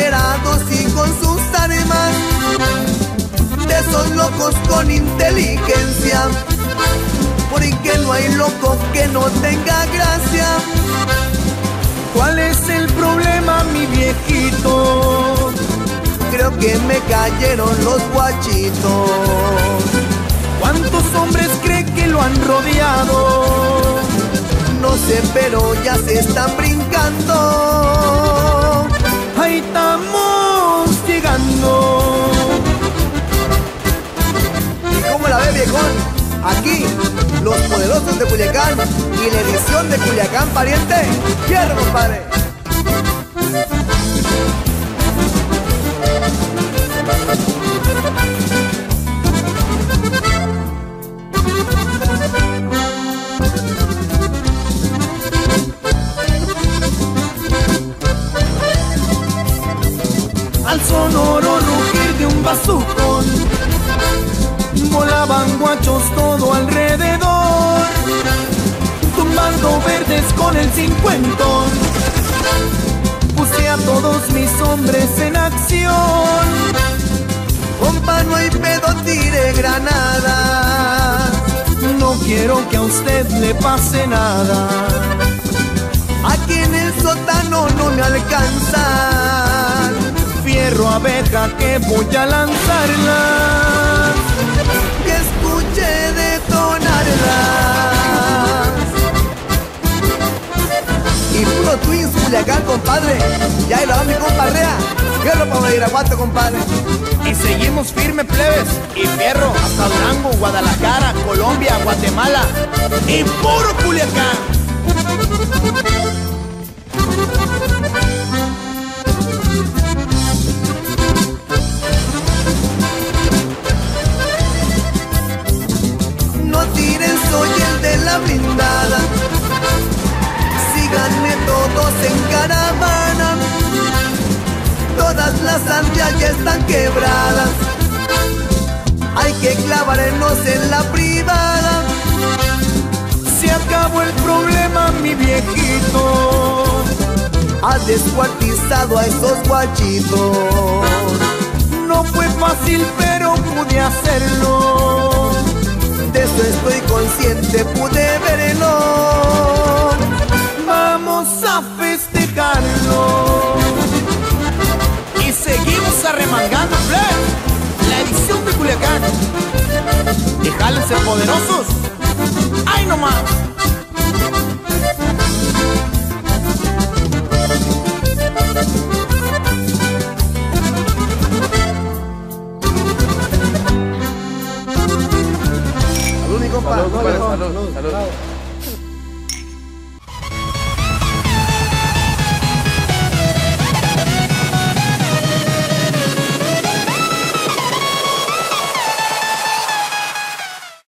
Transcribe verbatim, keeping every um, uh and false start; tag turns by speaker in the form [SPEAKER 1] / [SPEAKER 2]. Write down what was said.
[SPEAKER 1] desesperados y con sus armas, de esos locos con inteligencia, porque no hay loco que no tenga gracia.
[SPEAKER 2] ¿Cuál es el problema, mi viejito?
[SPEAKER 1] Creo que me cayeron los guachitos.
[SPEAKER 2] ¿Cuántos hombres cree que lo han rodeado?
[SPEAKER 1] No sé, pero ya se están brincando.
[SPEAKER 2] Ahí estamos llegando.
[SPEAKER 1] ¿Y cómo la ve, viejón? Aquí, los poderosos de Culiacán y la edición de Culiacán, pariente. ¡Fierro, compadre!
[SPEAKER 2] Al sonoro rugir de un bazucón, volaban guachos todo alrededor, tumbando verdes con el cincuentón. Puse a todos mis hombres en acción.
[SPEAKER 1] Compa, no hay pedo, tire granada.
[SPEAKER 2] No quiero que a usted le pase nada.
[SPEAKER 1] Aquí en el sótano no me alcanzan.
[SPEAKER 2] Fierro, abeja, que voy a lanzarla.
[SPEAKER 1] Que escuche detonarlas. Y puro Twins, Culiacán, compadre. Ya ahí la va mi compadrea. Fierro para Irapuato, compadre.
[SPEAKER 2] Y seguimos firme, plebes. Y fierro hasta Durango, Guadalajara, Colombia, Guatemala. Y puro Culiacán.
[SPEAKER 1] No tiren, soy el de la blindada. Síganme todos en caravana. Todas las ansias ya están quebradas. Hay que clavarnos en la privada.
[SPEAKER 2] Se acabó el problema, mi viejito.
[SPEAKER 1] Has descuartizado a esos guachitos.
[SPEAKER 2] No fue fácil, pero pude hacerlo.
[SPEAKER 1] De eso estoy consciente, pude verlo.
[SPEAKER 2] Vamos a festejarlo. Y seguimos arremangando, plebe. La edición de Culiacán. Y jálense poderosos. ¡Ay, no más!